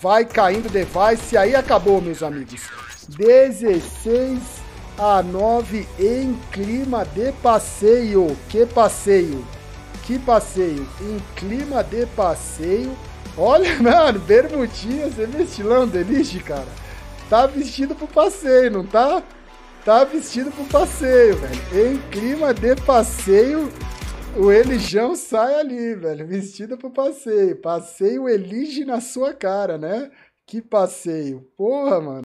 vai caindo o device. Aí acabou, meus amigos. 16-9 em clima de passeio. Que passeio? Que passeio? Em clima de passeio. Olha, mano, bermudinha, você me estilando Elige, cara. Tá vestido pro passeio, não tá? Tá vestido pro passeio, velho. Em clima de passeio, o Elijão sai ali, velho. Vestido pro passeio. Passeio Elige na sua cara, né? Que passeio. Porra, mano.